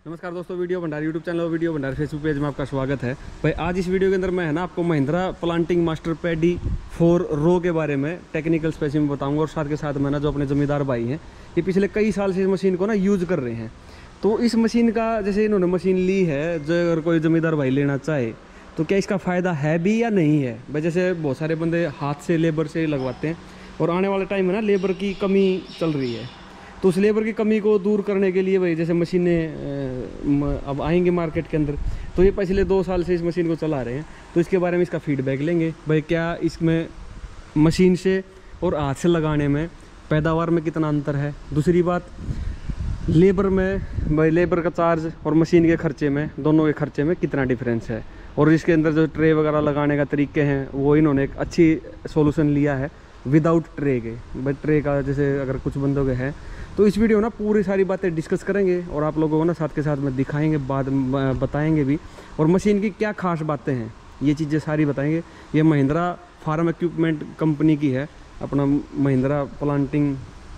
नमस्कार दोस्तों, video Bhandar YouTube channel और वीडियो भंडार फेसबुक पेज में आपका स्वागत है। भाई आज इस वीडियो के अंदर मैं है ना आपको Mahindra planting master paddy 4 row के बारे में टेक्निकल स्पेसिफिकेशन बताऊंगा। और साथ के साथ में ना जो अपने जमींदार भाई हैं ये पिछले कई साल से इस मशीन को ना यूज़ कर रहे हैं। तो इस मशीन का जैसे इन्होंने मशीन ली है, जो अगर कोई जमींदार भाई लेना चाहे तो क्या इसका फ़ायदा है भी या नहीं है। भाई जैसे बहुत सारे बंदे हाथ से लेबर से लगवाते हैं और आने वाले टाइम में ना लेबर की कमी चल रही है, तो उस लेबर की कमी को दूर करने के लिए भाई जैसे मशीनें अब आएंगे मार्केट के अंदर, तो ये पिछले 2 साल से इस मशीन को चला रहे हैं। तो इसके बारे में इसका फीडबैक लेंगे भाई, क्या इसमें मशीन से और हाथ से लगाने में पैदावार में कितना अंतर है। दूसरी बात लेबर में, भाई लेबर का चार्ज और मशीन के खर्चे में, दोनों के खर्चे में कितना डिफरेंस है। और इसके अंदर जो ट्रे वगैरह लगाने का तरीके हैं वो इन्होंने एक अच्छी सॉल्यूशन लिया है विदाउट ट्रे के। भाई ट्रे का जैसे अगर कुछ बंदों के हैं तो इस वीडियो ना पूरी सारी बातें डिस्कस करेंगे और आप लोगों को ना साथ के साथ में दिखाएंगे, बाद बताएंगे भी, और मशीन की क्या खास बातें हैं ये चीज़ें सारी बताएंगे। ये महिंद्रा फार्म इक्विपमेंट कंपनी की है, अपना Mahindra planting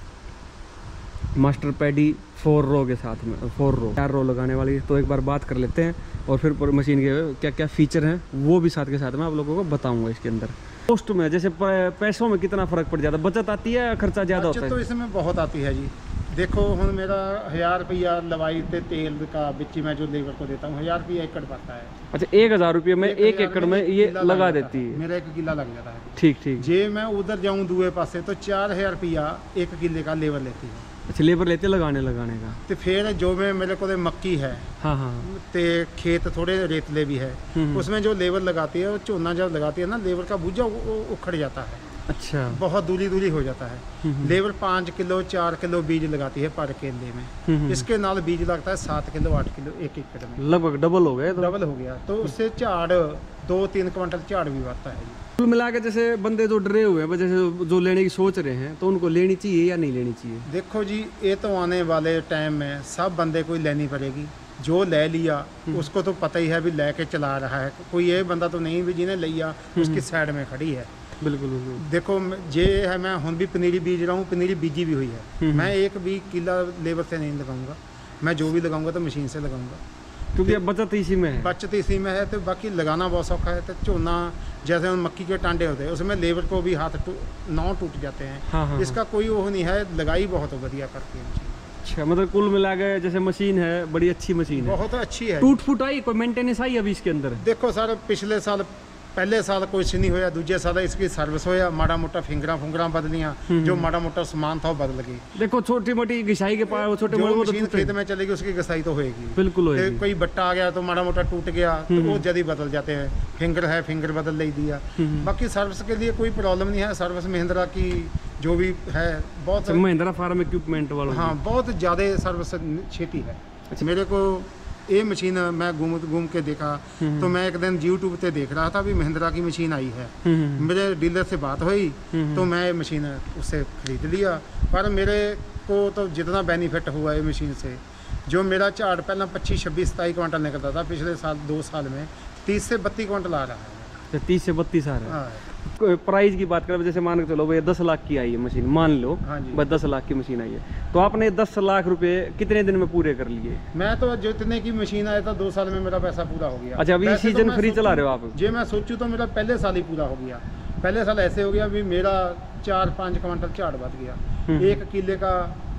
master paddy 4 row के साथ में 4 रो लगाने वाली। तो एक बार बात कर लेते हैं और फिर मशीन के क्या क्या फीचर हैं वो भी साथ के साथ में आप लोगों को बताऊंगा। इसके अंदर कॉस्ट में जैसे पैसों में कितना फ़र्क पड़ जाता है, बचत आती है या खर्चा ज़्यादा होता है? तो इसमें बहुत आती है जी। देखो हम मेरा 1000 रुपया लवाई ते तेल का बिच्ची मैं जो लेबर को देता हूँ 1000 रुपया एकड़ पड़ता है। अच्छा 1000 रुपये में 1 एकड़ में ये लगा देती है? मेरा 1 किला लग जाता है। ठीक ठीक। जे मैं उधर जाऊँ दूसरे पासे तो 4000 रुपया 1 किले का लेबर लेती है। अच्छा लेबर लेते लगाने का। तो फिर जो मैं मेरे को मक्की है, हाँ हाँ, ते खेत थोड़े रेतले भी है, उसमें जो लेबर लगाती है वो झोना जब लगाती है ना, लेबर का भूजा उखड़ जाता है। अच्छा, बहुत दूरी हो जाता है। लेबर 5 किलो 4 किलो बीज लगाती है पर केले में, इसके नाल बीज लगता है 7 किलो 8 किलो 1 एकड़ में, लगभग डबल हो गया। डबल हो गया। तो उससे झाड़ 2-3 क्विंटल झाड़ भी आता है। कुल मिला के जैसे बंदे जो डरे हुए हैं, जैसे जो लेने की सोच रहे हैं, तो उनको लेनी चाहिए या नहीं लेनी चाहिए? देखो जी, ये तो आने वाले टाइम में सब बंदे को लेनी पड़ेगी। जो ले लिया उसको तो पता ही है भी लेके चला रहा है। कोई ये बंदा तो नहीं भी जिन्हें लिया उसकी साइड में खड़ी है। बिल्कुल बिल्कुल। देखो ये है, मैं हम भी पनीरी बीज रहा हूँ, पनीरी बीजी भी हुई है। मैं एक भी किला लेबर से नहीं लगाऊंगा, मैं जो भी लगाऊंगा तो मशीन से लगाऊंगा, क्योंकि अब बचत इसी में है। बचत इसी में है। तो बाकी लगाना बहुत सौखा है। तो झोना जैसे मक्की के टांडे होते हैं उसमें लेबर को भी हाथ नौ टूट जाते हैं। हाँ, इसका कोई वो नहीं है, लगाई बहुत बढ़िया करती है। अच्छा, मतलब कुल मिला के जैसे मशीन है बड़ी अच्छी मशीन है, बहुत अच्छी है। टूट फूट आई, कोई मेंटेनेंस आई अभी इसके अंदर? देखो सर, पिछले साल पहले साल कुछ नहीं होया, दूजे साल इसकी सर्विस होया, माड़ा मोटा फिंगरा बदलियां, जो माड़ा मोटा सामान था वो बदल गई। देखो छोटी मोटी घिसाई के पास छोटे मोटे खेत में चलेगी उसकी घिसाई तो होएगी, बिल्कुल होएगी। कोई बट्टा आ गया तो माड़ा मोटा टूट गया तो वो जल्दी बदल जाते हैं। फिंगर है, फिंगर बदल ले दिया। बाकी सर्विस के लिए कोई प्रॉब्लम नहीं है। सर्विस महिंद्रा की जो भी है बहुत, महिंद्रा फार्म इक्विपमेंट वालों, हाँ बहुत ज़्यादा सर्विस छेती है। अच्छा, मेरे को ये मशीन मैं घूम के देखा तो मैं एक दिन यूट्यूब पे देख रहा था भी महिंद्रा की मशीन आई है। मेरे डीलर से बात हुई तो मैं मशीन उससे खरीद लिया। पर मेरे को तो जितना बेनिफिट हुआ है मशीन से, जो मेरा झाड़ पहला 25, 26, 27 क्विंटल निकलता था, पिछले साल 2 साल में 30 से 32 क्विंटल आ रहा है। 30 से 32 आ रहा है। हाँ। प्राइस की बात करें, जैसे मान के चलो भैया 10 लाख की आई है मशीन, मान लो। हाँ जी। बस 10 लाख की मशीन आई है, तो आपने 10 लाख रुपए कितने दिन में पूरे कर लिए? मैं तो जितने की मशीन आया था 2 साल में मेरा पैसा पूरा हो गया। अच्छा, अभी सीजन फ्री चला रहे हो आप? जी, मैं सोचूं तो मेरा पहले साल ही पूरा हो गया। पहले साल ऐसे हो गया भी मेरा 4-5 क्विंटल झाड़ बच गया। 1 किले का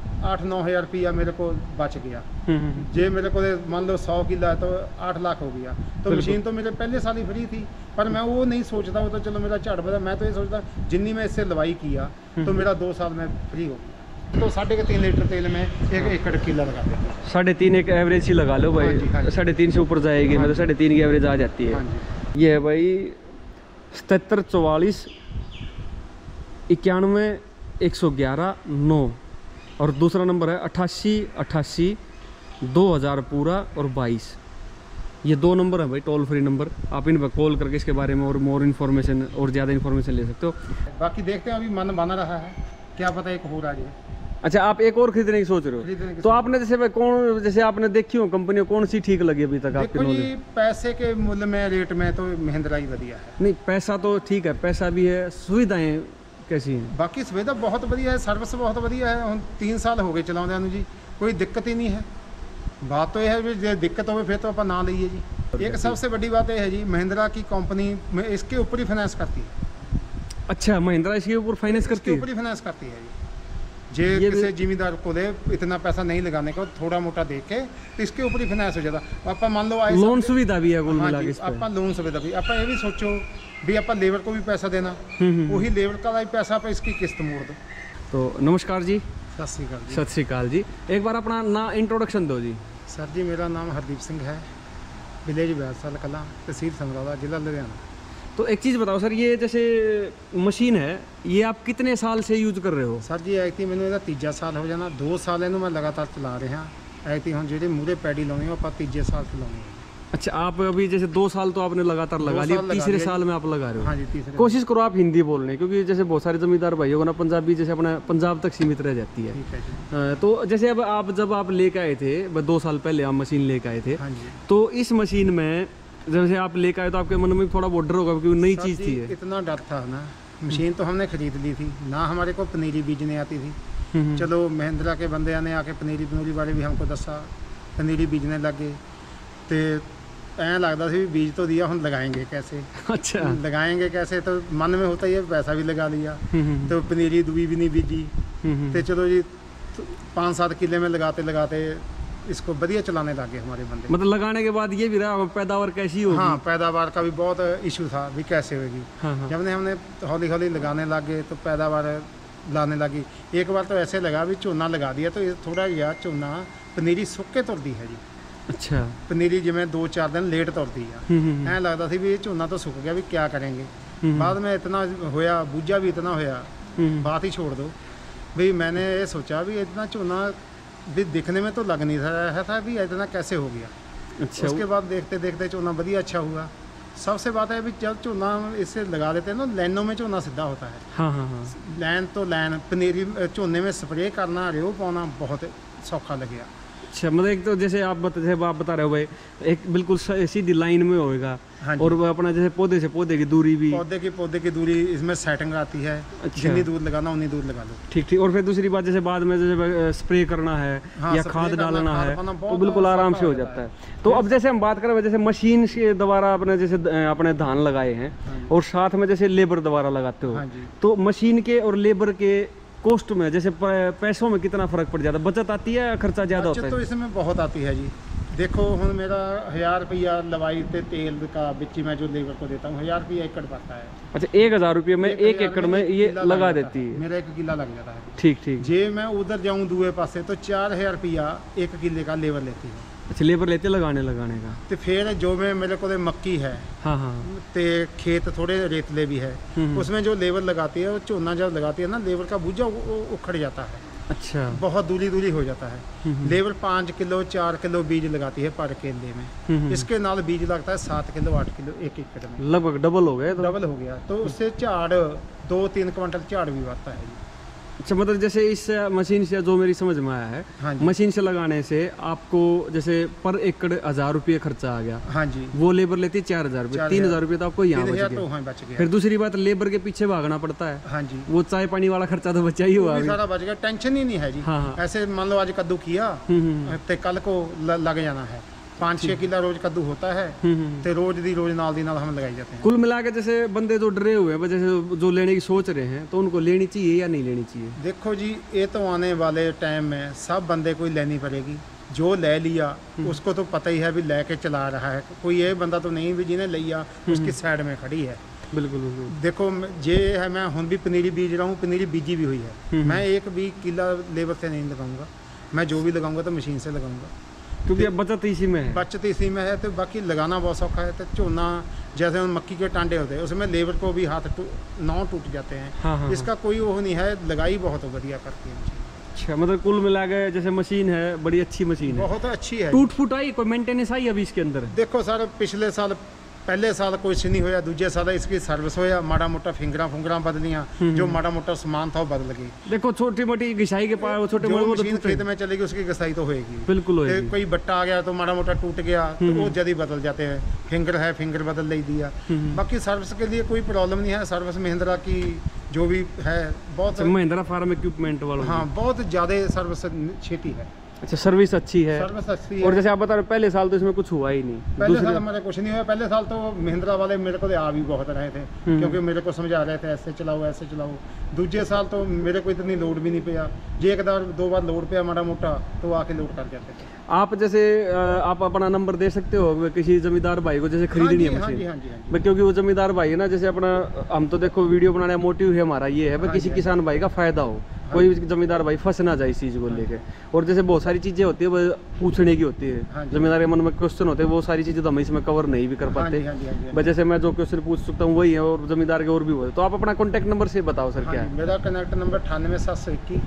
8-9 हज़ार रुपया मेरे को बच गया। जे मेरे को मान लो 100 किला तो 8 लाख हो गया। तो मशीन तो मेरे पहले साल ही फ्री थी, पर मैं वो नहीं सोचता। वो तो चलो मेरा झाड़ बचा, मैं तो ये सोचता जितनी मैं इससे लवाई किया तो मेरा 2 साल में फ्री हो गया। तो 3.5 लीटर तेल में 1 एकड़ किला लगा देते हैं। 3.5 एक एवरेज ही लगा लो भाई। 3.5 से ऊपर जाएगी, मतलब 3.5 की एवरेज आ जाती है। ये है भाई 77 44 91 111 9, और दूसरा नंबर है 88 88 2000 पूरा और 22। ये 2 नंबर है भाई टोल फ्री नंबर, आप इन पर कॉल करके इसके बारे में और मोर इन्फॉर्मेशन और ज़्यादा इन्फॉर्मेशन ले सकते हो। बाकी देखते हैं, अभी मन बना रहा है, क्या पता एक हो रहा है। अच्छा, आप एक और खरीदने की सोच रहे हो? तो आपने जैसे भाई कौन, जैसे आपने देखी हो कंपनी कौन सी ठीक लगी अभी तक आपके नॉलेज? पैसे के मूल्य में, रेट में तो महिंद्रा ही बढ़िया है। नहीं, पैसा तो ठीक है, पैसा भी है, सुविधाएं कैसी हैं? बाकी सुविधा बहुत बढ़िया है, सर्विस बहुत बढ़िया है। हम 3 साल हो गए चलाते हैं जी, कोई दिक्कत ही नहीं है। बात तो यह है भी जे दिक्कत हो फिर तो अपन ना लीजिए जी। एक सबसे बड़ी बात यह है जी, महिंद्रा की कंपनी में इसके ऊपर ही फाइनेंस करती है। अच्छा, महिंद्रा इसके ऊपर फाइनेंस करती इसके है? ऊपर ही फाइनेंस करती है जी। जे किसी जिम्मेदार को दे इतना पैसा नहीं लगाने को, थोड़ा मोटा दे के तो इसके ऊपर ही फाइनेंस हो जाता। आप मान लो आए लोन सुविधा भी है कुल मिला के इस पे? आप लोन सुविधा भी, आप ये भी सोचो भी आप लेबर को भी पैसा देना, वही लेबर का भी पैसा आप इसकी किस्त मोड़ दो। तो नमस्कार जी। सत श्री अकाल जी। सत श्री अकाल जी। एक बार अपना ना इंट्रोडक्शन दो जी। सर जी, मेरा नाम हरदीप सिंह है, विलेज बैसाल कला, तहसील समराला, जिला लुधियाना। तो एक चीज़ बताओ सर, ये जैसे मशीन है ये आप कितने साल से यूज कर रहे हो? सर जी ऐती मैंने ਇਹਦਾ ਤੀਜਾ ਸਾਲ ਹੋ ਜਾਣਾ, 2 ਸਾਲ ਇਹਨੂੰ मैं लगातार चला रहा। ऐती हम ਜਿਹੜੇ ਮੂਰੇ ਪੈਡੀ ਲਾਉਣੀ ਉਹ ਆਪਾਂ ਤੀਜੇ ਸਾਲ ਚਲਾਉਣੀ है। अच्छा, आप अभी जैसे 2 साल तो आपने लगातार लगा लिया, तीसरे साल में आप लगा रहे हो? हाँ जी, तीसरे। कोशिश करो आप हिंदी बोलने, क्योंकि जैसे बहुत सारे जमींदार भाई होगा ना, पंजाबी जैसे अपना पंजाब तक सीमित रह जाती है। ठीक है जी। तो जैसे अब आप जब आप लेके आए थे 2 साल पहले आप मशीन लेके आए थे, हाँ जी। तो इस मशीन में जैसे आप लेकर आए तो आपके मन में थोड़ा बहुत डर होगा क्योंकि नई चीज़ थी। इतना डर था ना, मशीन तो हमने खरीद ली थी ना, हमारे को पनीरी बीजने आती थी। चलो महिंद्रा के बंदे ने आके पनीरी बारे भी हमको दसा, पनीरी बीजने लगे तो ऐ लगता सी बीज तो दिया, हम लगाएंगे कैसे? अच्छा, लगाएंगे कैसे? तो मन में होता ही है, पैसा भी लगा लिया तो पनीरी दुई भी नहीं बीजी। तो चलो जी 5-7 किले में लगाते लगाते इसको बढ़िया चलाने लगे हमारे बंदे। मतलब लगाने के बाद ये भी रहा पैदावार कैसी होगी? हाँ, पैदावार का भी बहुत इशू था भी कैसे होगी। जब हमने हौली हौली लगाने लगे तो पैदावार लाने लगी। एक बार तो ऐसे लगा भी झोना लगा दिया तो थोड़ा गया झोना, पनीरी सुक के तुरती है जी। अच्छा, पनीरी जिमें 2-4 दिन लेट तुरती है। ऐ लगता थी भी झोना तो सुक गया, भी क्या करेंगे। बाद में इतना होया, बूझा भी इतना होया, बात ही छोड़ दो। भाई मैंने ये सोचा भी इतना झोना भी दिखने में तो लग नहीं रहा था भी इतना कैसे हो गया। अच्छा, उसके बाद देखते देखते झोना बढ़िया अच्छा हुआ। सबसे बात है भी जब झोना इससे लगा देते हैं ना, लाइनों में झोना सीधा होता है। हाँ हाँ हाँ। लाइन तो लाइन पनीरी झोने में स्प्रे करना, रेव पाना बहुत सौखा लगे। अच्छा, मतलब एक तो जैसे आप बता रहे हो भाई, एक बिल्कुल सीधी लाइन में होएगा। हाँ, और अपना जैसे पौधे से पौधे की दूरी भी, पौधे की दूरी इसमें सेटिंग आती है। अच्छा, जितनी दूर लगाना उतनी दूर लगा लो। ठीक ठीक। और फिर दूसरी बात जैसे बाद में जैसे स्प्रे करना है, हाँ, या खाद डालना है तो बिल्कुल आराम से हो जाता है। तो अब जैसे हम बात करें जैसे मशीन के द्वारा अपने जैसे अपने धान लगाए हैं और साथ में जैसे लेबर द्वारा लगाते हो, तो मशीन के और लेबर के कॉस्ट में जैसे पैसों में कितना फर्क पड़ जाता है? बचत आती है या खर्चा ज़्यादा होता है? तो इसमें बहुत आती है जी। देखो हम मेरा 1000 रुपया लवाई ते तेल का बिच्ची मैं जो लेबर को देता हूँ, 1000 रुपया एकड़ पड़ता है। अच्छा, 1000 रुपये में 1 एकड़ में ये लगा देती है? मेरा 1 किला लग जाता है। ठीक ठीक। जे मैं उधर जाऊँ दूसरे पासे तो 4000 रुपया 1 किले का लेबर लेती है। अच्छा, लेबर लेते लगाने का? तो फिर जो मैं मेरे को मक्की है, हाँ हाँ, ते खेत थोड़े रेतले भी है, उसमें जो लेबर लगाती है वो झोना जब लगाती है ना, लेबर का बूझा उखड़ जाता है। अच्छा, बहुत दूरी हो जाता है। लेबर 5 किलो 4 किलो बीज लगाती है पर केले में, इसके नाल बीज लगता है 7 किलो 8 किलो 1 एकड़ में। लगभग डबल हो गया। डबल हो गया तो उससे झाड़ 2-3 क्विंटल झाड़ भी बढ़ता है। अच्छा, मतलब जैसे इस मशीन से जो मेरी समझ में आया है, हाँ, मशीन से लगाने से आपको जैसे पर एकड़ 1000 रुपये खर्चा आ गया। हाँ जी। वो लेबर लेती है 4000 रुपये, 3000 रुपये तो आपको यहाँ बच गया। फिर दूसरी बात, लेबर के पीछे भागना पड़ता है। हाँ जी। वो चाय पानी वाला खर्चा तो बचा ही हुआ, सारा बच गया, टेंशन ही नहीं है जी। हाँ, ऐसे मान लो आज कद्दू किया तो कल को लग जाना है। 5-6 किला रोज कद्दू होता है तो रोज नाल हम लगाई जाते हैं। कुल मिला के जैसे बंदे जो डरे हुए हैं, जैसे जो लेने की सोच रहे हैं, तो उनको लेनी चाहिए या नहीं लेनी चाहिए? देखो जी, ये तो आने वाले टाइम में सब बंदे को लेनी पड़ेगी। जो ले लिया उसको तो पता ही है भी लेके चला रहा है। कोई ये बंदा तो नहीं भी जिन्हें लिया उसकी साइड में खड़ी है। बिल्कुल बिल्कुल। देखो ये है, मैं हम भी पनीरी बीज रहा हूँ, पनीरी बीजी भी हुई है। मैं एक भी किला लेबर से नहीं लगाऊंगा, मैं जो भी लगाऊंगा तो मशीन से लगाऊंगा, क्योंकि अब बचत इसी में है। बचत इसी में है। तो बाकी लगाना बहुत सौखा है। तो झोना जैसे मक्की के टांडे होते हैं उसमें लेबर को भी हाथ नौ टूट जाते हैं। हाँ, इसका कोई वो नहीं है, लगाई बहुत बढ़िया करती है। अच्छा, मतलब कुल मिला के जैसे मशीन है बड़ी अच्छी मशीन है, बहुत अच्छी है। टूट फूट आई, कोई मेंटेनेंस आई अभी इसके अंदर? देखो सर, पिछले साल पहले साल कुछ नहीं होया, दूजे साल इसकी सर्विस होया, माड़ा मोटा फिंगरा बदलियां, जो माड़ा मोटा सामान था वो बदल गई। देखो छोटी मोटी घिसाई के पास छोटे मोटे खेत में चलेगी उसकी घिसाई तो होएगी, बिल्कुल होएगी। कोई बट्टा आ गया तो माड़ा मोटा टूट गया तो वो जल्दी बदल जाते हैं। फिंगर है, फिंगर बदल ले दिया। बाकी सर्विस के लिए कोई प्रॉब्लम नहीं है। सर्विस महिंद्रा की जो भी है बहुत, महिंद्रा फार्म इक्विपमेंट वाला, हाँ, बहुत ज्यादा सर्विस छेती है। अच्छा, सर्विस अच्छी है। सर्विस अच्छी है। और जैसे आप बता रहे पहले साल तो इसमें कुछ हुआ ही नहीं, पहले साल हमारे कुछ नहीं हुआ। पहले साल तो महिंद्रा वाले मेरे को आ भी बहुत रहे थे, क्योंकि मेरे को समझा रहे थे ऐसे चलाओ ऐसे चलाओ। दूसरे साल तो मेरे को इतनी लोड भी नहीं पिया, जे एक बार दो बार लोड पिया माड़ा मोटा तो आके लोड कर जाते थे। आप जैसे आप अपना नंबर दे सकते हो किसी जमींदार भाई को जैसे खरीदनी है मशीन? हाँ जी। क्योंकि वो जमींदार भाई है ना, जैसे अपना हम तो देखो वीडियो बनाने का मोटिव है हमारा ये है भाई किसी किसान भाई का फायदा हो, कोई भी जमींदार भाई फंस ना जाए इस चीज को लेके। और जैसे बहुत सारी चीजें होती है वो पूछने की होती है, जमींदार के मन में क्वेश्चन होते हैं, वो सारी चीजें तो हम इसमें कवर नहीं भी कर पाते। बस जैसे मैं जो क्वेश्चन पूछ सकता हूँ वही है, और जमींदार के और भी होते। तो आप अपना कॉन्टैक्ट नंबर से बताओ सर। क्या है मेरा कॉन्टैक्ट नंबर? 98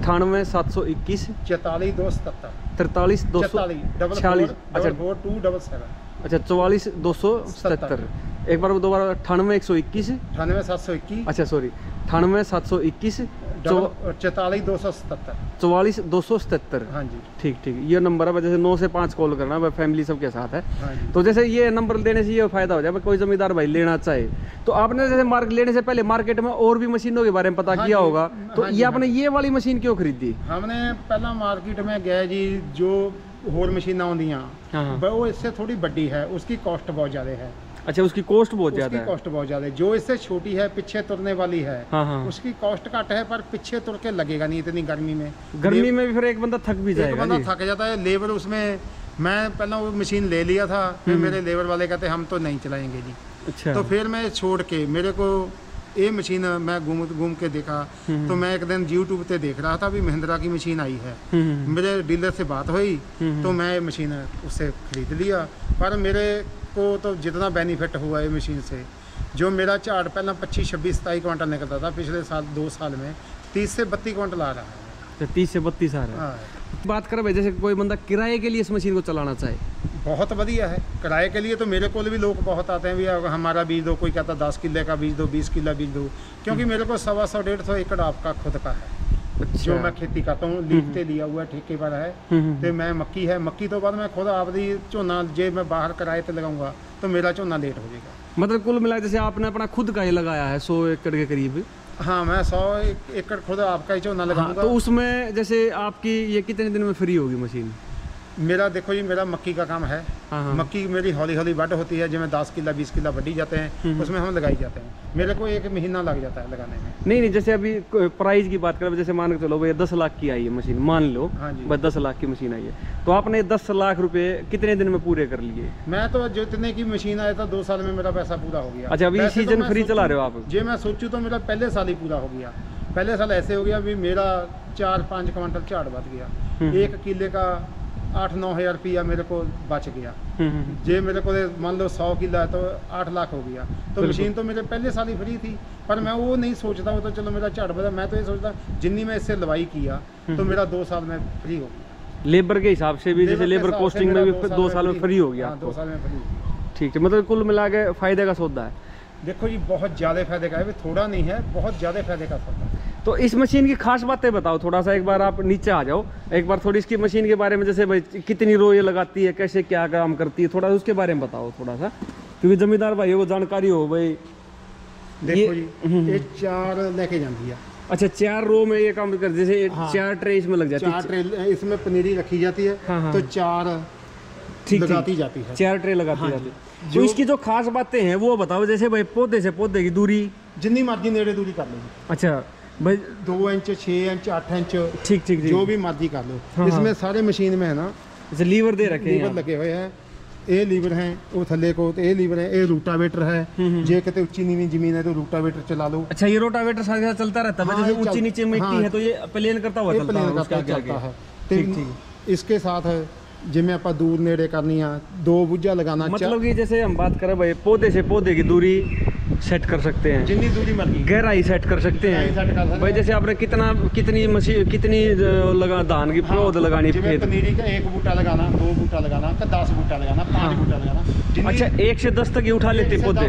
721 44 277 43 246। अच्छा 4277। अच्छा 44 277। एक बार दोबारा 98 121 98 721। अच्छा सॉरी 98 721 44 277। 44 277। हाँ जी ठीक ठीक, ये नंबर है। जैसे 9 से 5 कॉल करना है, फैमिली सबके साथ है। हाँ जी। तो जैसे ये नंबर देने से ये फायदा हो जाए कोई जमींदार भाई लेना चाहे तो आपने जैसे लेने से पहले मार्केट में और भी मशीनों के बारे में पता किया होगा, तो ये आपने ये वाली मशीन क्यों खरीदी? हमने पहला मार्केट में गए जी, जो होर मशीना आउंदियां वो इससे थोड़ी बड़ी है, उसकी कॉस्ट बहुत ज़्यादा है। अच्छा, उसकी कॉस्ट बहुत ज़्यादा है? कॉस्ट बहुत ज़्यादा है। जो इससे छोटी है पीछे तुरने वाली है, उसकी कॉस्ट घट है, पर पीछे तुर के लगेगा नहीं इतनी गर्मी में। गर्मी में भी फिर एक बंदा थक भी जाएगा, एक बंदा थक जाता है। लेबर उसमें, मैं पहला वो मशीन ले लिया था, फिर मेरे लेबर वाले कहते हम तो नहीं चलाएंगे जी। अच्छा। तो फिर मैं छोड़ के, मेरे को ये मशीन मैं घूम के देखा, तो मैं एक दिन यूट्यूब पे देख रहा था भी महिंद्रा की मशीन आई है। मेरे डीलर से बात हुई तो मैं मशीन उससे खरीद लिया। पर मेरे को तो जितना बेनिफिट हुआ है मशीन से, जो मेरा झाड़ पहला 25 26 27 क्विंटल निकलता था, पिछले साल 2 साल में 30 से 32 क्विंटल आ रहा है। 30 से 32 आ रहा है। बात करें भाई, जैसे कोई बंदा किराए के लिए इस मशीन को चलाना चाहे, बहुत बढ़िया है। किराए के लिए तो मेरे को भी लोग बहुत आते हैं, भी हमारा बीज दो, कोई कहता 10 किले का बीज दो, 20 किला बीज दो, क्योंकि मेरे को 125 150 एकड़ आपका खुद का है। अच्छा। जो मैं खेती करता हूँ, लीज पे लिया हुआ ठेके पर है। तो मैं मक्की है, मक्की तो बाद मैं खुद आपदी झोना जे मैं बाहर किराए पे लगाऊंगा तो मेरा झोना लेट हो जाएगा। मतलब कुल मिला जैसे आपने अपना खुद का ही लगाया है 100 एकड़ के करीब? हाँ, मैं 100 एकड़ खुद आपका ही झोना लगाऊंगा। तो उसमें जैसे आपकी ये कितने दिन में फ्री होगी मशीन? मेरा देखो जी, मेरा मक्की का काम है। मक्की मेरी हौली हौली बड होती है, जिसमें 10 किला 20 किला बढ़ी जाते हैं, उसमें हम लगाई जाते हैं। मेरे को 1 महीना लग जाता है लगाने में। नहीं, जैसे अभी प्राइस की बात करें, जैसे मान के चलो भाई 10 लाख की आई है मशीन, मान लो। हाँ जी। बस 10 लाख की मशीन आई है, तो आपने 10 लाख रुपए कितने दिन में पूरे कर लिए? मैं तो जितने की मशीन आया था 2 साल में मेरा पैसा पूरा हो गया। अच्छा, अभी सीजन फ्री चला रहे हो आप? जी, मैं सोचूं तो मेरा पहले साल ही पूरा हो गया। पहले साल ऐसे हो गया भी मेरा 4-5 क्विंटल झाड़ बच गया। 1 किले का 8-9 हज़ार रुपया मेरे को बच गया। जे मेरे को मान लो 100 किला है तो 8 लाख हो गया। तो मशीन तो मेरे पहले साल ही फ्री थी, पर मैं वो नहीं सोचता हूँ तो चलो मेरा झाड़ बचा। मैं तो ये सोचता जितनी मैं इससे लवाई किया तो मेरा 2 साल में फ्री हो गया। लेबर के हिसाब से भी, जैसे लेबर कॉस्टिंग में भी 2 साल में फ्री हो गया। 2 साल में फ्री। ठीक है, मतलब कुल मिला के फायदे का सौदा है। देखो जी, बहुत ज़्यादा फायदे का है, थोड़ा नहीं है, बहुत ज़्यादा फायदे का सौदा है। तो इस मशीन की खास बातें बताओ थोड़ा सा। एक बार आप नीचे आ जाओ, एक बार थोड़ी इसकी मशीन के बारे में, जैसे भाई कितनी रो ये लगाती है, कैसे क्या काम करती है, थोड़ा उसके बारे में बताओ थोड़ा सा, क्योंकि जमींदार भाइयों को जानकारी हो भाई। देखो जी, ये 4 लेके जाती है। अच्छा, 4 रो में ये काम कर, जैसे 4 ट्रे इसमें लग जाती है। 4 ट्रे इसमें पनीरी रखी जाती है। तो 4 लगाती जाती है। 4 ट्रे लगाती जाती है। तो इसकी जो खास बातें हैं वो बताओ, जैसे भाई पौधे से पौधे की दूरी जितनी मर्जी नेड़े दूरी कर लो। अच्छा भाई, 2 इंच 6 इंच 8 इंच, ठीक, जो भी मर्जी कर लो। इसमें सारे मशीन में है ना, जैसे लीवर दे रखे हैं, लीवर लगे हुए हैं। ये लीवर हैं, वो थल्ले को, तो ये लीवर है, ये रूटावेटर है। जे कहते ऊंची नीवी जमीन है तो रूटावेटर चला लो। अच्छा, ये रोटावेटर साथ साथ चलता रहता है? जैसे ऊंची नीचे मिट्टी है तो ये प्लेन करता हुआ चलता है। ठीक। इसके साथ जिमें आप दूर नेड़े करनी है, 2 बुझा लगाना। मतलब कि जैसे हम बात करें भाई, पौधे से पौधे की दूरी सेट कर सकते हैं, जितनी दूरी मर्जी, गहराई सेट कर सकते हैं भाई। जैसे आपने कितनी मशीन, कितनी लगा धान की पौध लगानी, पनीरी का 1 बूटा लगाना, 2 बूटा लगाना, 10 बूटा लगाना, 5 बूटा लगाना। अच्छा, 1 से 10 तक ही उठा लेते पौधे?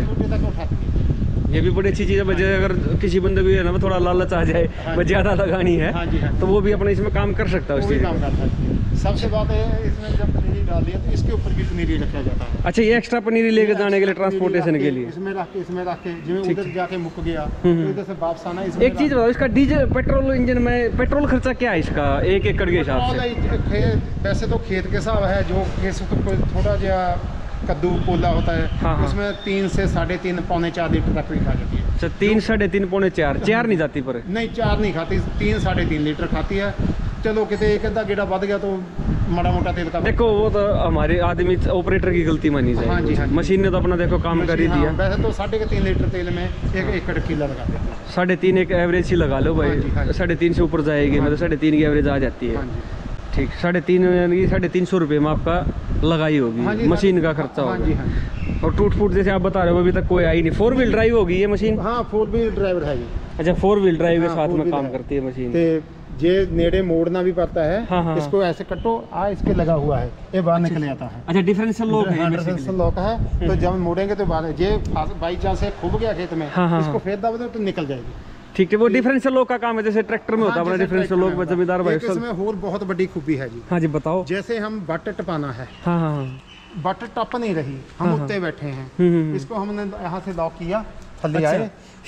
ये भी बड़ी अच्छी चीज़ है भाई। अगर किसी बंदे को ये ना थोड़ा लालच आ जाए, ज़्यादा लगानी है, तो वो भी अपने इसमें काम कर सकता है। उस चीज़ काम कर सकते हैं। सबसे बात है, इसमें जब पनीरी डाल दिया तो इसके ऊपर की भी पनीरी रखा जाता है। अच्छा, ये एक्स्ट्रा पनीरी लेके जाने के लिए, ट्रांसपोर्टेशन के लिए इसमें रख के जिसमें उधर जाके मुक गया तो इधर से वापस आना। एक चीज बताओ, इसका डीजल पेट्रोल इंजन में पेट्रोल खर्चा क्या है इसका 1 एकड़ के हिसाब से? वैसे तो खेत के हिसाब है, जो थोड़ा जहा कद्दू पोला होता है, हाँ, हाँ। उसमें 3 से 3.5 पौने 4 लीटर तक भी खा जाती है। अच्छा, 3, 3.5, पौने 4 नहीं जाती पर? नहीं, 4 नहीं खाती, 3, 3.5 लीटर खाती है। चलो कितने एक अद्धा गेड़ा बढ़ गया तो माड़ा मोटा तेल का, देखो वो तो हमारे आदमी ऑपरेटर की गलती मानी जाए। हाँ जी, हाँ जी। मशीन ने तो अपना देखो काम कर ही दिया। वैसे तो 3.5 लीटर तेल में 1 एकड़ किला लगा देते हैं। 3.5 एक एवरेज ही लगा लो भाई, 3.5 से ऊपर जाएगी, मतलब 3.5 की एवरेज आ जाती है। ठीक, 3.5 यानी 350 रुपये में आपका लगाई होगी, मशीन का खर्चा होगा। और टूट फूट जैसे आप बता रहे हो अभी तक कोई आई नहीं। 4 व्हील ड्राइव होगी ये मशीन? हाँ, 4 व्हील ड्राइवर है ये। अच्छा, 4 व्हील ड्राइव के साथ में काम करती है मशीन। ये नेड़े मोड़ना भी पड़ता है। हाँ, इसको ऐसे कटो, इसके लगा हुआ है, ये बाहर निकल जाता है। अच्छा, डिफरेंशियल लॉक है? डिफरेंशियल लॉक है, तो जब मोड़ेंगे तो बाहर, ये बाई चांस से खुब गया खेत में, इसको फेर दबा दो तो निकल जाएगी। ठीक है, वो डिफरेंशियल लॉक का काम है, जैसे ट्रैक्टर में होता है अपना डिफरेंशियल लॉक में। जमींदार भाई इसमें और बहुत बड़ी खूबी है जी। हाँ जी, बताओ। जैसे हम बट टपाना है, हाँ, बट टप नहीं रही, हम उत्ते बैठे हैं, इसको हमने यहाँ से लॉक किया, थल्ले आए,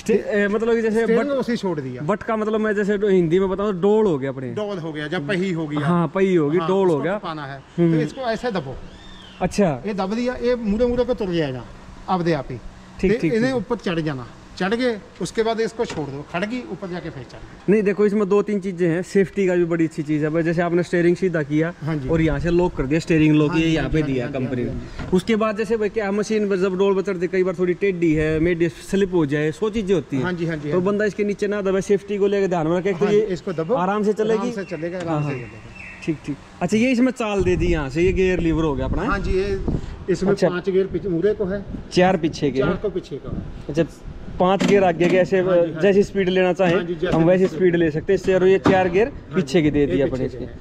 मतलब जैसे बट उसे छोड़ दिया। बट का मतलब मैं जैसे हिंदी में बताऊं, डोल हो गया अपने, डोल हो गया, जब पही हो गया। हाँ, पही होगी, डोल हो गया, पाना है तो इसको ऐसे दबो। अच्छा, ये दब दिया, ये मुड़े को तुर जाएगा अब दे आप ही। ठीक, इन्हें ऊपर चढ़ जाना, चढ़ गए उसके बाद इसको छोड़ दो, खड़गी ऊपर जाके फिर चढ़ गए। नहीं, देखो इसमें 2-3 चीजें हैं। सेफ्टी का भी बड़ी अच्छी चीज है, जैसे आपने स्टीयरिंग सीधा किया और यहाँ से लॉक कर दिया, स्टीयरिंग लॉक ये यहाँ पे दिया कंपनी ने। उसके बाद जैसे भाई क्या मशीन जब डोल बचड़ती, कई बार थोड़ी टेढ़ी है, मेड स्लिप हो जाए, 100 चीजें होती है, तो बंदा इसके नीचे ना दबे, सेफ्टी को लेकर ध्यान में रखे तो ये इसको दबो, आराम से चलेगी, चलेगा। ठीक। अच्छा, ये इसमें चाल दे दी यहाँ से, ये गियर लीवर हो गया अपना। हाँ जी, ये इसमें 5 गियर पीछे मुड़े को है, 4 पीछे के, 4 को पीछे का। अच्छा, 5 गियर आगे के, ऐसे जैसी स्पीड लेना चाहें हम वैसी स्पीड ले सकते हैं इससे। और ये 4 गियर पीछे की दे दिया अपने इसके।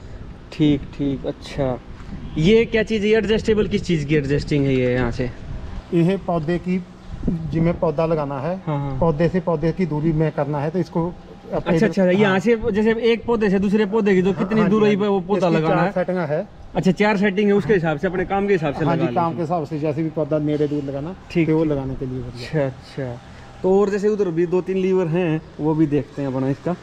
ठीक। अच्छा, ये क्या चीज़ है? एडजस्टेबल किस चीज़ की एडजस्टिंग है ये यहाँ से? यह पौधे की, जिसमें पौधा लगाना है, पौधे से पौधे की दूरी में करना है, तो इसको अच्छा, यहाँ से जैसे एक पौधे से दूसरे पौधे की जो कितनी दूरी पे वो पौधा लगाना है। अच्छा, 4 सेटिंग है, उसके हिसाब से अपने काम के हिसाब से लगा, काम के हिसाब से, जैसे भी पौधा नेड़े दूर लगाना, ठीक है, वो लगाने के लिए। अच्छा, तो और जैसे उधर भी 2-3 लीवर हैं, वो भी देखते हैं अपना इसका।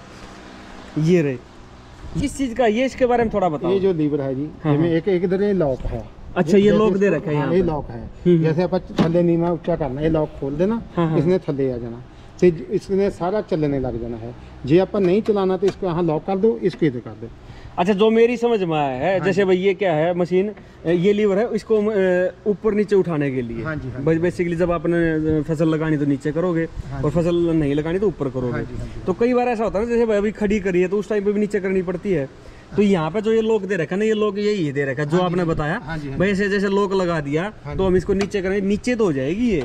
ये रहे, किस चीज़ का ये, इसके बारे में थोड़ा बताओ। ये जो लीवर है जी, इसमें एक इधर ये लॉक है। अच्छा, ये लॉक दे रखा है यहाँ, ये लॉक है। जैसे आप थल्ले नीमा ऊंचा करना, ये लॉक खोल देना, इसने थल्ले आ जाना, तो इसने सारा चलने लग जाना है। जे आप नहीं चलाना तो इसको यहाँ लॉक कर दो, इसको इधर कर दो। अच्छा, जो मेरी समझ में आया है, जैसे भाई ये क्या है मशीन, ये लीवर है, इसको ऊपर नीचे उठाने के लिए। बेसिकली जब आपने फसल लगानी तो नीचे करोगे, और फसल नहीं लगानी तो ऊपर करोगे। तो कई बार ऐसा होता है ना, जैसे भाई अभी खड़ी करी है तो उस टाइम पे भी नीचे करनी पड़ती है। तो यहाँ पे जो ये लॉक दे रखा है ना, ये लॉक यही दे रखा है जो आपने बताया, वैसे जैसे लॉक लगा दिया तो हम इसको नीचे करेंगे, नीचे तो हो जाएगी ये,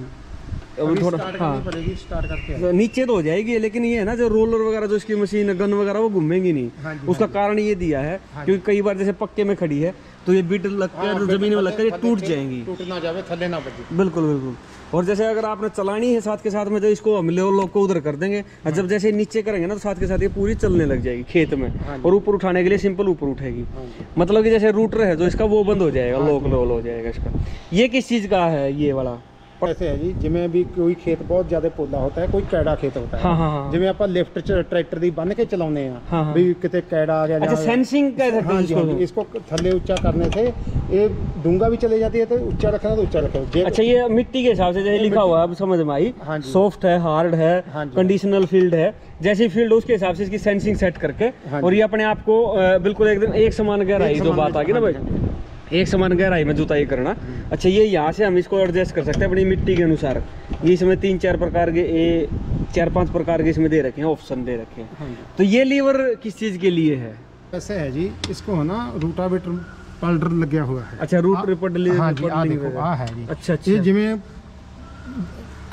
थोड़ा स्टार्ट करके नीचे तो हो जाएगी। लेकिन ये है ना, जो रोलर वगैरह जो इसकी मशीन गन वगैरह वो घूमेंगी नहीं। उसका कारण ये दिया है क्योंकि कई बार जैसे पक्के में खड़ी है तो ये बिट लगकर जमीन में लगकर ये टूट जाएंगी, टूट ना जावे, थल्ले ना बजे। बिल्कुल। और जैसे अगर आपने चलानी है साथ के साथ में, जो इसको हम लॉक को उधर कर देंगे, और जब जैसे नीचे करेंगे ना तो साथ के साथ ये पूरी चलने लग जाएगी खेत में, और ऊपर उठाने के लिए सिंपल ऊपर उठेगी। मतलब कि जैसे रूटर है जो इसका, वो बंद हो जाएगा, लॉक हो जाएगा इसका। ये किस चीज़ का है ये वाला? ऐसे है जी, जिमें भी कोई खेत बहुत ज्यादा पौधा होता है, कोई कैड़ा खेत होता है, जिमें आप लिफ्ट ट्रैक्टर दी बन के चलाने हैं, भी कितने कैड़ा आ गया। अच्छा, सेंसिंग कह सकते हैं इसको थल्ले ऊंचा करने से ये डूंगा भी चले जाती है, तो ऊंचा रखना तो ऊंचा रखो। अच्छा, ये मिट्टी के हिसाब से जैसे लिखा हुआ है, अब समझ में आई। सॉफ्ट है, हार्ड है, कंडीशनल फील्ड है, जैसी फील्ड उसके हिसाब से इसकी सेंसिंग सेट करके, और ये अपने आप को बिल्कुल एकदम एक समान गहराई, जो बात आ गई ना भाई, एक समान गहराई में जुताई करना। अच्छा, ये यहाँ से हम इसको एडजस्ट कर सकते हैं अपनी मिट्टी के अनुसार। ये इसमें 3-4 प्रकार के, 4-5 प्रकार के इसमें दे रखे हैं, ऑप्शन दे रखे हैं। तो ये लीवर किस चीज़ के लिए है? ऐसे है जी, इसको है ना रूटावेटर पल्डर लगा हुआ है। अच्छा, रूट रिपोर्ट है जी। अच्छा, ये जिमें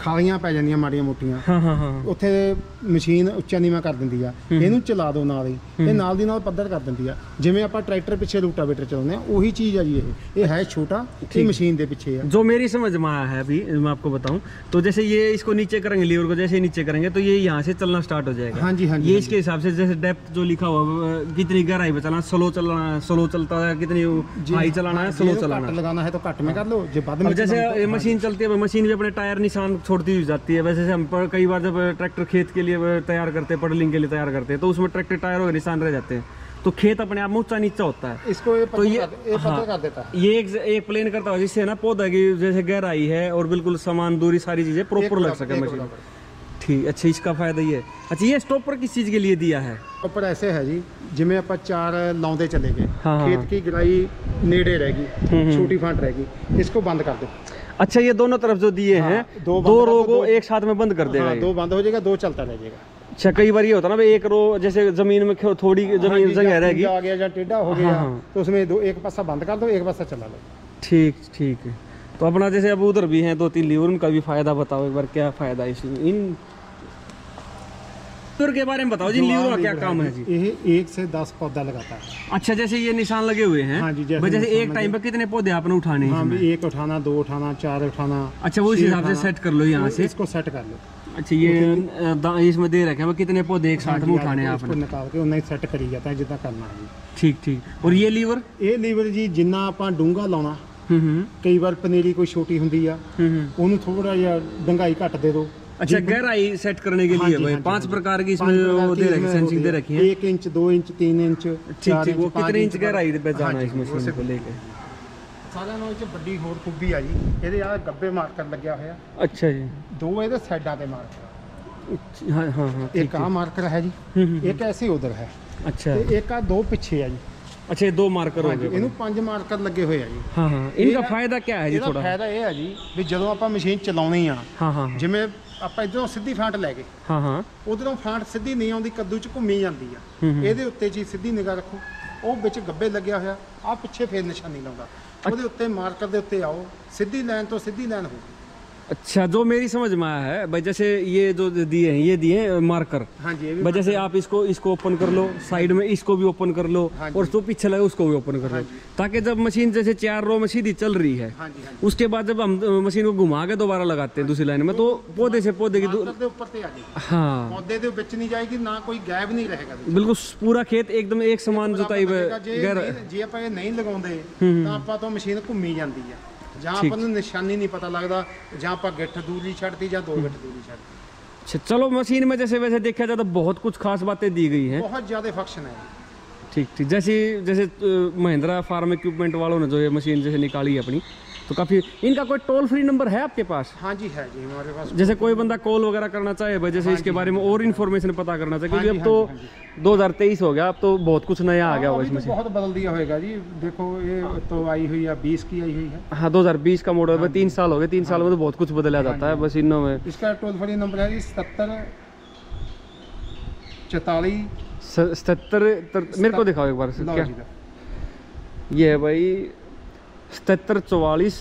ਖਾਲੀਆਂ ਪੈ ਜਾਂਦੀਆਂ ਮਾੜੀਆਂ ਮੋਟੀਆਂ, ਹਾਂ ਹਾਂ ਹਾਂ, ਉੱਥੇ ਮਸ਼ੀਨ ਉੱਚਾ ਨੀਵਾਂ ਕਰ ਦਿੰਦੀ ਆ। ਇਹਨੂੰ ਚਲਾ ਦਿਓ ਨਾਲ ਹੀ, ਇਹ ਨਾਲ ਦੀ ਨਾਲ ਪੱਧਰ ਕਰ ਦਿੰਦੀ ਆ। ਜਿਵੇਂ ਆਪਾਂ ਟਰੈਕਟਰ ਪਿੱਛੇ ਰੂਟਾਵੇਟਰ ਚਲਾਉਂਦੇ ਆ, ਉਹੀ ਚੀਜ਼ ਆ ਜੀ। ਇਹ ਹੈ ਛੋਟਾ, ਇਹ मशीन के पीछे है। जो मेरी समझ में आया है अभी मैं आपको बताऊं तो जैसे ये इसको नीचे करेंगे, लीवर को जैसे नीचे करेंगे तो ये यहाँ से चलना स्टार्ट हो जाएगा। हाँ जी, हाँ जी, ये हाँ इसके हिसाब से जैसे डेप्थ जो लिखा हुआ कितनी गहराई पे चलाना, स्लो चलाना है, स्लो चलता है, कितनी हाई चलाना है, स्लो चलाना है। लगाना है तो कट में कर लो, जो बाद में। अब जैसे ये मशीन चलती है, मशीन भी अपने टायर निशान छोड़ती हुई जाती है। वैसे हम कई बार जब ट्रैक्टर खेत के लिए तैयार करते हैं, पडलिंग के लिए तैयार करते हैं, तो उसमें ट्रैक्टर टायरों के निशान रह जाते हैं, तो खेत अपने आप में ऊंचा नीचा होता है। इसको ये तो ये पत्थर कर देता है। ये एक प्लेन करता है, जिससे ना पौधा की जैसे गहराई है और बिल्कुल समान दूरी, सारी चीजें प्रॉपर लग सके मशीन। ठीक, अच्छा इसका फायदा ये है। अच्छा ये स्टॉपर किस चीज के लिए दिया है? स्टॉपर ऐसे है जी, जिमें आप चार लाउंदे चले गए, हाँ, खेत की गुड़ाई नेड़े रहेगी, छोटी फांट रहेगी, इसको बंद कर दो। अच्छा ये दोनों तरफ जो दिए हैं, दो रो को एक साथ में बंद कर देगा। हाँ, दो बंद हो जाएगा, दो चलता रह जाएगा। अच्छा कई बार ये होता है ना, एक रो जैसे जमीन में थोड़ी जमीन जगह रहेगी, आ गया या टेढ़ा हो गया, तो उसमें दो, एक पासा बंद कर दो, एक पासा चला लो। ठीक ठीक है। तो अपना जैसे अब उधर भी हैं 2-3 लीवर, उनका भी फायदा बताओ एक बार, क्या फायदा इसमें, इन लीवर के बारे में बताओ जी। लीवर का क्या काम है जी? ये 1 से 10 पौधा लगाता है। अच्छा जैसे ये निशान लगे हुए हैं, हाँ जी, जैसे एक टाइम पे कितने पौधे आपने उठाने हैं? हाँ, 1 उठाना, 2 उठाना, 4 उठाना। अच्छा वो इस हिसाब से सेट कर लो यहाँ से, इसको सेट कर लो। अच्छा ये इसमें दे रखे हैं कितने पौधे एक साथ में उठाने हैं आपने, निकाल के उन्हें सेट करी जाता है जितना करना है जी। ठीक ठीक। और ये लीवर जी जिन्ना ਆਪਾਂ ਡੂੰਘਾ ਲਾਉਣਾ, ਕਈ ਵਾਰ ਪਨੀਰੀ ਕੋਈ ਛੋਟੀ ਹੁੰਦੀ ਆ, ਉਹਨੂੰ ਥੋੜਾ ਜਿਹਾ ਡੰਗਾਈ ਘੱਟ ਦੇ ਦਿਓ। अच्छा गहराई सेट करने के लिए भाई 5 प्रकार की इसमें वो दे रखी, सेंसिंग दे रखी है। 1 इंच 2 इंच 3 इंच। ठीक ठीक। वो कितने इंच गहराई पे जाना है इस मशीन को लेके? ਸਾਰਿਆਂ ਨਾਲੋਂ ਇਹ ਵੱਡੀ ਹੋਰ ਖੂਬੀ ਆ ਜੀ, ਇਹਦੇ ਆ ਗੱਬੇ ਮਾਰਕਰ ਲੱਗਿਆ ਹੋਇਆ। अच्छा जी। 2 ਇਹਦੇ ਸਾਈਡਾਂ ਤੇ ਮਾਰਕਰ। हाँ हाँ हाँ। एक आ मार्कर है जी, एक ऐसे उधर है। अच्छा एक आ 2 पीछे है जी। अच्छा ये 2 मार्कर हो गए, ਇਹਨੂੰ 5 ਮਾਰਕਰ ਲੱਗੇ ਹੋਏ ਆ ਜੀ। हाँ हाँ। इनका फायदा क्या है जी? ਇਹਦਾ थोड़ा ਫਾਇਦਾ ਇਹ ਹੈ ਜੀ ਵੀ ਜਦੋਂ ਆਪਾਂ ਮਸ਼ੀਨ ਚਲਾਉਣੀ ਆ, हाँ हाँ ਜਿਵੇਂ ਆਪਾਂ ਇਧਰੋਂ ਸਿੱਧੀ ਫਾਂਟ ਲੈ ਗਏ, हाँ हाँ, ਉਧਰੋਂ ਫਾਂਟ ਸਿੱਧੀ ਨਹੀਂ ਆਉਂਦੀ, ਕੱਦੂ ਚ ਘੁੰਮੀ ਜਾਂਦੀ ਆ। ਇਹਦੇ ਉੱਤੇ ਜੀ ਸਿੱਧੀ ਨਿਗਾਹ ਰੱਖੋ, ਉਹ ਵਿੱਚ ਗੱਬੇ ਲੱਗਿਆ ਹੋਇਆ, ਆ ਪਿੱਛੇ ਫੇਰ ਨਿਸ਼ਾਨੀ ਲਾਉਂਦਾ, ਉਹਦੇ ਉੱਤੇ ਮਾਰਕਰ ਦੇ ਉੱਤੇ ਆਓ, ਸਿੱਧੀ ਲਾਈਨ ਤੋਂ ਸਿੱਧੀ ਲਾਈਨ ਹੋ। अच्छा जो मेरी समझ में आया है भाई, जैसे ये जो दिए हैं, ये दिए मार्कर। हाँ जी, भाई जैसे आप इसको ओपन कर लो, साइड में इसको भी ओपन कर लो, और जो पीछे लगे उसको भी ओपन कर लो, ताकि जब मशीन जैसे 4 रो में सीधी चल रही है, उसके बाद जब हम मशीन को घुमा के दोबारा लगाते हैं दूसरी लाइन में, तो पौधे से पौधे की ऊपर से आ जाएगी। हाँ, पौधे के बीच नहीं जाएगी, ना कोई गैप नहीं रहेगा, बिल्कुल पूरा खेत एकदम एक समान जुताई ਜੇ ਆਪਾਂ ਇਹ ਨਹੀਂ ਲਗਾਉਂਦੇ ਤਾਂ ਆਪਾਂ ਤੋਂ ਮਸ਼ੀਨ ਘੁੰਮੀ ਜਾਂਦੀ ਆ, ਜਾਂ ਆਪਾਂ ਨੂੰ ਨਿਸ਼ਾਨੀ ਨਹੀਂ ਪਤਾ ਲੱਗਦਾ, ਜਾਂ ਆਪਾਂ ਗਿੱਠ ਦੂਰੀ ਛੱਡਤੀ ਜਾਂ 2 ਗਿੱਠ दूरी छड़ती। अच्छा चलो मशीन में जैसे वैसे देखा जाए तो बहुत कुछ खास बातें दी गई हैं, बहुत ज़्यादा फंक्शन है। ठीक ठीक। जैसे जैसे महिंद्रा फार्म इक्विपमेंट वालों ने जो ये मशीन जैसे निकाली है अपनी, तो काफ़ी इनका कोई टोल फ्री नंबर है आपके पास? हाँ जी है जी, हमारे पास। जैसे कोई बंदा कॉल वगैरह करना चाहे भाई, जैसे इसके बारे में और इन्फॉर्मेशन पता करना चाहे, क्योंकि अब तो 2023 हो गया, अब तो बहुत कुछ नया आ गया होगा इसमें। बहुत बदल दिया होगा जी, देखो ये तो आई हुई है 20 की आई हुई है। हाँ 2020 का मॉडल है, 3 साल हो गए, 3 साल में तो बहुत कुछ बदला जाता है मशीनों में। इसका टोल फ्री नंबर है जी 77 44 77। मेरे को दिखाओ एक बार से, क्या ये है भाई? 77 44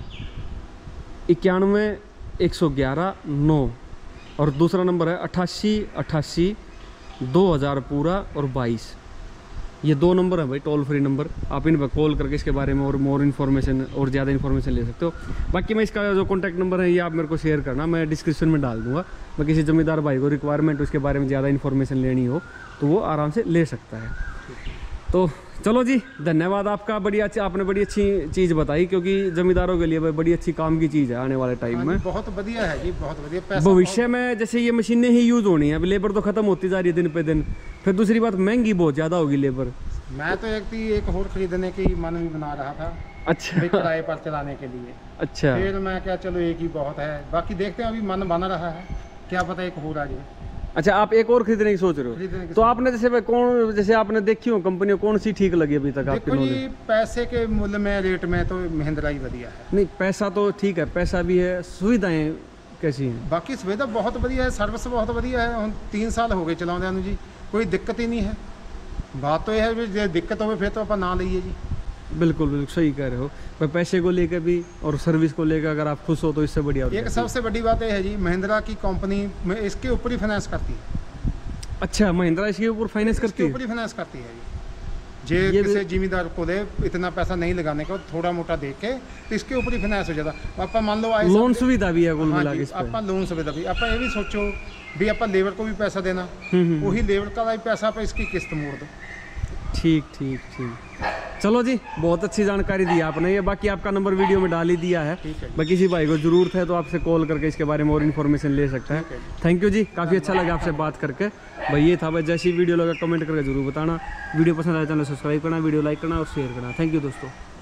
91 111 9, और दूसरा नंबर है 88 88 2000 पूरा और 22। ये 2 नंबर है भाई टोल फ्री नंबर, आप इन पर कॉल करके इसके बारे में और मोर इन्फॉर्मेशन और ज़्यादा इन्फॉर्मेशन ले सकते हो। बाकी मैं इसका जो कॉन्टैक्ट नंबर है ये आप मेरे को शेयर करना, मैं डिस्क्रिप्शन में डाल दूंगा। मैं किसी ज़मींदार भाई को रिक्वायरमेंट उसके बारे में ज़्यादा इन्फॉर्मेशन लेनी हो तो वो आराम से ले सकता है। तो चलो जी, धन्यवाद आपका, आपने बड़ी अच्छी चीज़ बताई, क्योंकि जमींदारों के लिए बड़ी अच्छी काम की चीज़ है आने वाले टाइम में। बहुत बढ़िया है जी, बहुत बढ़िया। भविष्य में जैसे ये मशीनें ही यूज़ होनी है, अब लेबर तो ख़त्म होती जा रही है दिन पे दिन, फिर दूसरी बात महंगी बहुत ज़्यादा होगी लेबर। मैं तो एक और खरीदने की मन भी बना रहा था। अच्छा, किराए पर चलाने के लिए। अच्छा, फिर मैं क्या, चलो एक ही बहुत है, बाकी देखते हैं, अभी मन बना रहा है, क्या पता एक हो रहा है। अच्छा आप एक और खरीदने की सोच रहे हो? तो आपने जैसे आपने देखी हो कंपनी, कौन सी ठीक लगी अभी तक आपको? देखो जी, पैसे के मूल्य में, रेट में तो महिंद्रा ही बढ़िया है। नहीं पैसा तो ठीक है, पैसा भी है, सुविधाएं कैसी हैं? बाकी सुविधा बहुत बढ़िया है, सर्विस बहुत बढ़िया है। हम 3 साल हो गए चलाਉਂਦਿਆਂ ਨੂੰ जी, कोई दिक्कत ही नहीं है। बात तो यह है भी जे दिक्कत हो फिर तो आप ना लीए जी। बिल्कुल बिल्कुल सही कह रहे हो भाई, पैसे को लेकर भी और सर्विस को लेकर अगर आप खुश हो तो इससे बढ़िया और एक सबसे बड़ी बात यह है जी, महिंद्रा की कंपनी में इसके ऊपर ही फाइनेंस करती है। अच्छा, महिंद्रा इसके ऊपर फाइनेंस करती इसके है? ऊपर ही फाइनेंस करती है जी। जे किसी जिम्मेदार को दे इतना पैसा नहीं लगाने को, थोड़ा मोटा देख के तो इसके ऊपर ही फाइनेंस हो जाता। आप मान लो आए लोन सुविधा भी है कुल हाँ मिला के जी, इस पे। आप लोन सुविधा भी, आप ये भी सोचो भी आप लेबर को भी पैसा देना, वही लेबर का भी पैसा आप इसकी किस्त मोड़ दो। ठीक ठीक ठीक, चलो जी, बहुत अच्छी जानकारी दी आपने। ये बाकी आपका नंबर वीडियो में डाल ही दिया है, बाकी किसी भाई को जरूरत है तो आपसे कॉल करके इसके बारे में और इन्फॉर्मेशन ले सकता है। थैंक यू जी, काफ़ी अच्छा लगा आपसे बात करके भाई। ये था भाई, जैसी वीडियो लगा कमेंट करके जरूर बताना। वीडियो पसंद आया चैनल सब्सक्राइब करना, वीडियो लाइक करना और शेयर करना। थैंक यू दोस्तों।